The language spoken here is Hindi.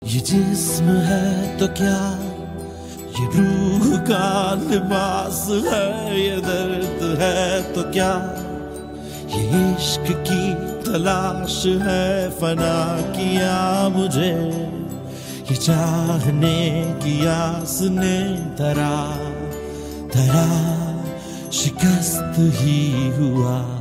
ये जिस्म है तो क्या, ये रूह का लिबास है, ये दर्द है तो क्या, ये इश्क की तलाश है, फना किया मुझे ये चाहने की आस ने धरा शिकस्त ही हुआ।